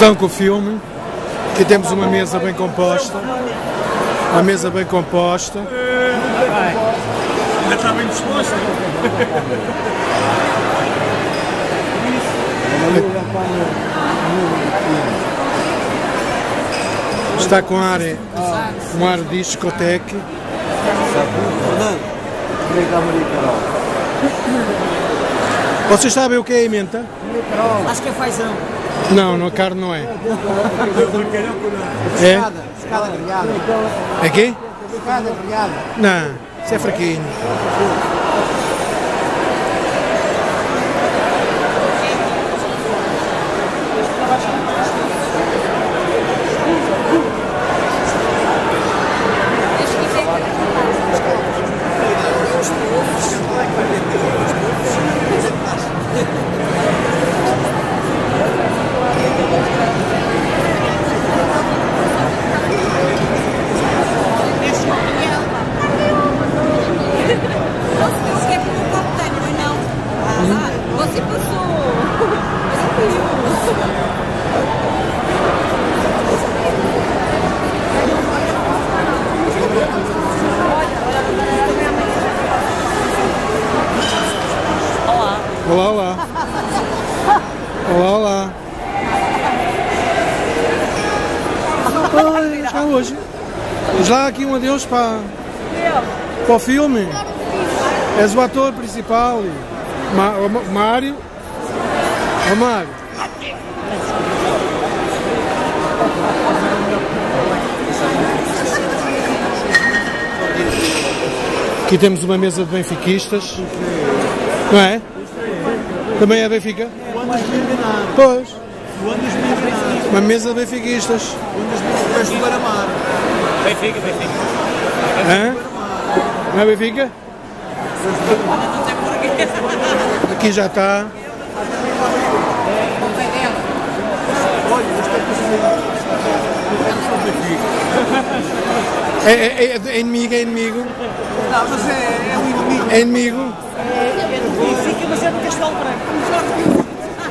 Estão com o filme. Aqui temos uma mesa bem composta. Uma mesa bem composta. Já está bem disposta. Está com um ar de discoteca. Vocês sabem o que é a ementa? Acho que é fazão. Não, a carne não é. É? Escada grelhada. É quê? Escada grelhada. Não, isso é fraquinho. Você passou. Olá, olá. Olá, olá. Oi, já hoje. Vamos lá aqui um adeus para o filme. És o ator principal. Mário. Ó Mário. Aqui temos uma mesa de benfiquistas. Não é? Também é Benfica? Pois. Uma mesa de benfiquistas. Benfica. Hã? Não é Benfica? Aqui já está. É inimigo, é inimigo. Não, mas é um inimigo. É inimigo. É do Benfica, mas é do Castelo Branco.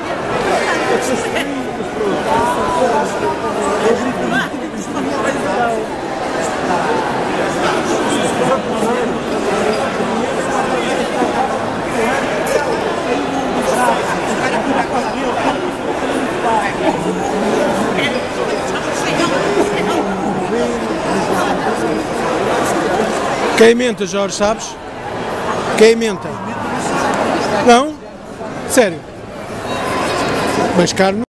Quem menta, Jorge, sabes? Quem menta? Não? Sério? Mas carne.